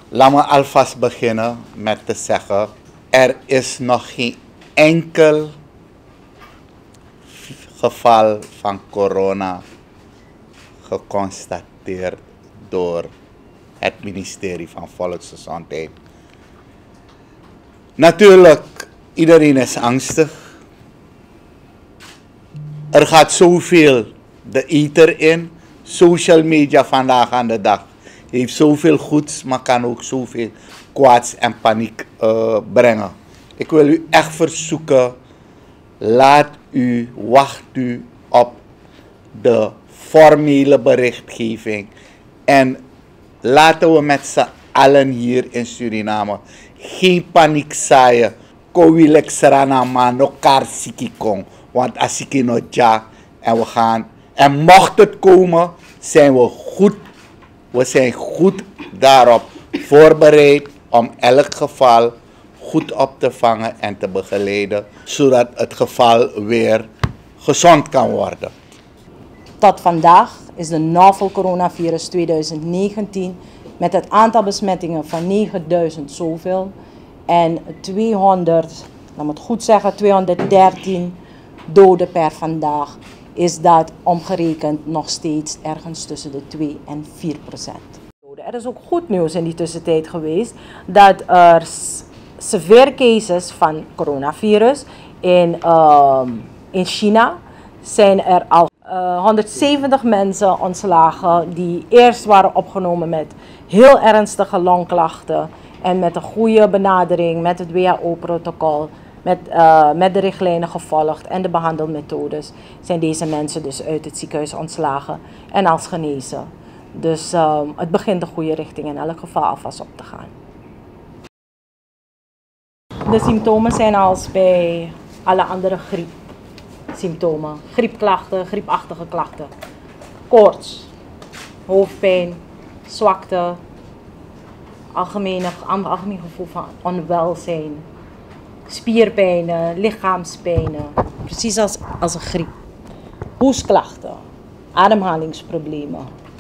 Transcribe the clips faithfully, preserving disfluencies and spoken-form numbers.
Laat me alvast beginnen met te zeggen, er is nog geen enkel geval van corona geconstateerd door het ministerie van Volksgezondheid. Natuurlijk, iedereen is angstig. Er gaat zoveel de ether in. Social media vandaag aan de dag heeft zoveel goeds, maar kan ook zoveel kwaads en paniek uh, brengen. Ik wil u echt verzoeken, laat u, wacht u op de formele berichtgeving. En laten we met z'n allen hier in Suriname geen paniek zaaien. Kowilek Saranama, no kar sikikong. Want als ik no ja en we gaan. En mocht het komen, zijn we goed. We zijn goed daarop voorbereid om elk geval goed op te vangen en te begeleiden, zodat het geval weer gezond kan worden. Tot vandaag is de novel coronavirus twintig negentien met het aantal besmettingen van negenduizend zoveel en tweehonderd, laat me het goed zeggen, tweehonderddertien doden per vandaag, is dat omgerekend nog steeds ergens tussen de twee en vier procent. Er is ook goed nieuws in die tussentijd geweest dat er severe cases van coronavirus in, uh, in China zijn er al uh, honderdzeventig mensen ontslagen die eerst waren opgenomen met heel ernstige longklachten en met een goede benadering met het W H O-protocol. Met, uh, met de richtlijnen gevolgd en de behandelmethodes zijn deze mensen dus uit het ziekenhuis ontslagen en als genezen. Dus uh, het begint de goede richting in elk geval alvast op te gaan. De symptomen zijn als bij alle andere griepsymptomen. Griepklachten, griepachtige klachten. Koorts, hoofdpijn, zwakte, algemene, algemeen gevoel van onwelzijn. Spierpijnen, lichaamspijnen, precies als, als een griep. Hoestklachten, ademhalingsproblemen,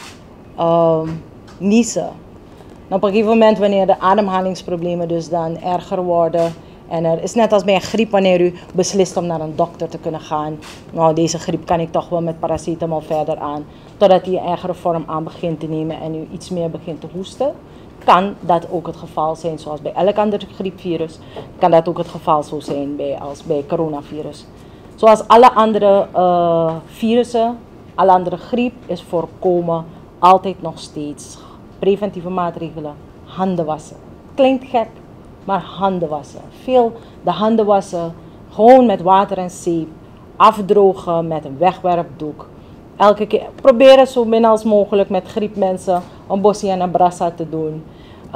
um, niezen. En op een gegeven moment wanneer de ademhalingsproblemen dus dan erger worden en er is net als bij een griep wanneer u beslist om naar een dokter te kunnen gaan. Nou, deze griep kan ik toch wel met paracetamol verder aan, totdat die een ergere vorm aan begint te nemen en u iets meer begint te hoesten. Kan dat ook het geval zijn, zoals bij elk ander griepvirus, kan dat ook het geval zo zijn bij, als bij coronavirus. Zoals alle andere uh, virussen, alle andere griep is voorkomen altijd nog steeds preventieve maatregelen, handen wassen. Klinkt gek, maar handen wassen. Veel de handen wassen, gewoon met water en zeep, afdrogen met een wegwerpdoek. Elke keer proberen zo min als mogelijk met griepmensen een bossie en een brassa te doen.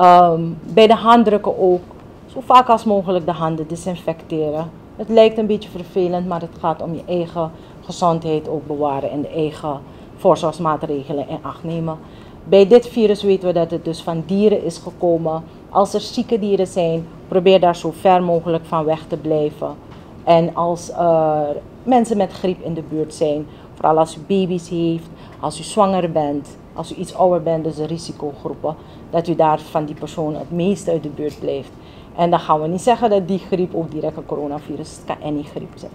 Um, bij de handdrukken ook, zo vaak als mogelijk de handen desinfecteren. Het lijkt een beetje vervelend, maar het gaat om je eigen gezondheid ook bewaren en de eigen voorzorgsmaatregelen in acht nemen. Bij dit virus weten we dat het dus van dieren is gekomen. Als er zieke dieren zijn, probeer daar zo ver mogelijk van weg te blijven. En als uh, mensen met griep in de buurt zijn, vooral als u baby's heeft, als u zwanger bent, als u iets ouder bent, dus de risicogroepen, dat u daar van die persoon het meest uit de buurt blijft. En dan gaan we niet zeggen dat die griep ook direct een coronavirus is. Het kan any griep zijn.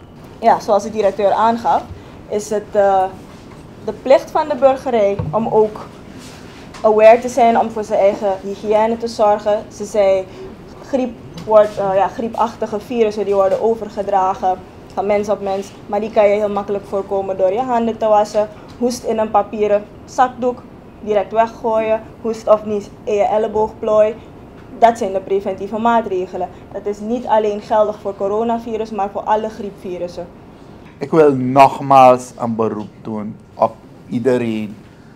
Ja, zoals de directeur aangaf, is het uh, de plicht van de burgerij om ook aware te zijn, om voor zijn eigen hygiëne te zorgen. Ze zei, griep wordt, uh, ja, griepachtige virussen die worden overgedragen van mens op mens, maar die kan je heel makkelijk voorkomen door je handen te wassen. Hoest in een papieren zakdoek, direct weggooien, hoest of niet in je elleboogplooi. Dat zijn de preventieve maatregelen. Dat is niet alleen geldig voor coronavirus, maar voor alle griepvirussen. Ik wil nogmaals een beroep doen op iedereen.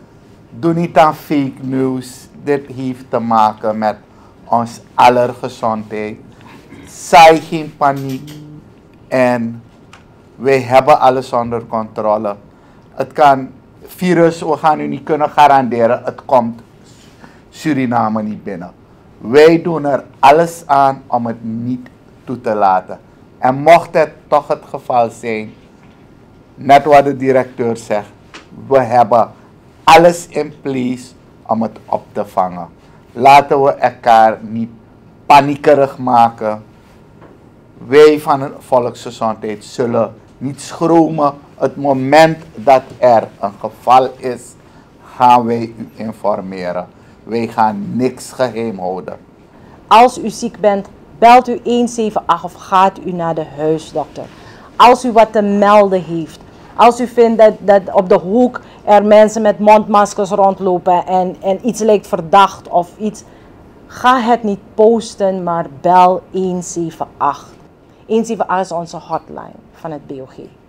Doe niet aan fake news. Dit heeft te maken met ons aller gezondheid. Saai geen paniek. En wij hebben alles onder controle. Het kan, virus, we gaan u niet kunnen garanderen, het komt Suriname niet binnen. Wij doen er alles aan om het niet toe te laten. En mocht het toch het geval zijn, net wat de directeur zegt, we hebben alles in place om het op te vangen. Laten we elkaar niet paniekerig maken. Wij van de volksgezondheid zullen niet schromen. Het moment dat er een geval is, gaan wij u informeren. Wij gaan niks geheim houden. Als u ziek bent, belt u een zeven acht of gaat u naar de huisdokter. Als u wat te melden heeft. Als u vindt dat, dat op de hoek er mensen met mondmaskers rondlopen en, en iets lijkt verdacht of iets. Ga het niet posten, maar bel een zeven acht. een zeven acht is onze hotline van het B O G.